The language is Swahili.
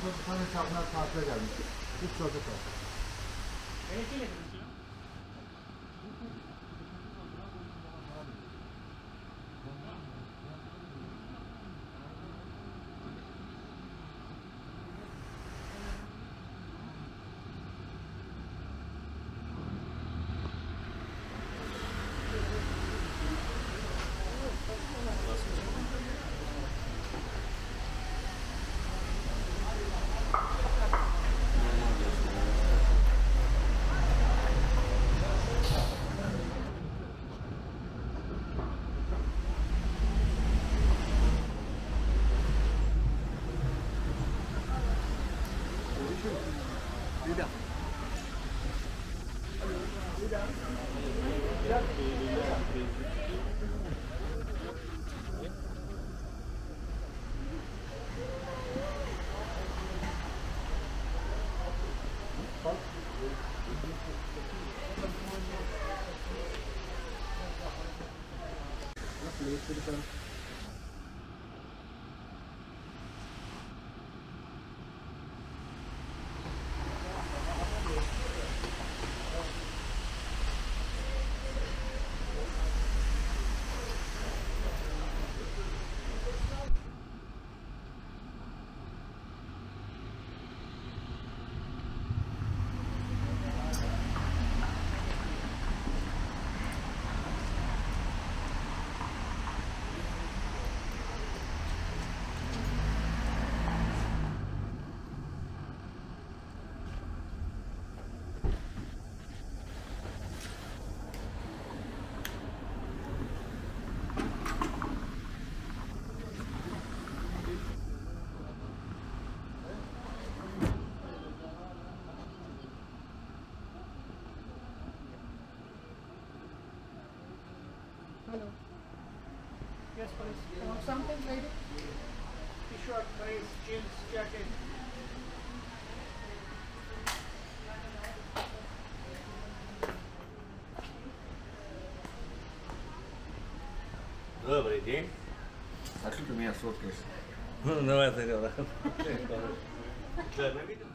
sonra bir tane çapraz tatile gelmiş. Üç çocuk var. Benimki nedir ki? Hello. Yes, please. Want something, lady? T-shirt, please. Jeans, jacket. Добрый день. А что ты меня соткаешь? Ну, давай ты говори. Да, на видео.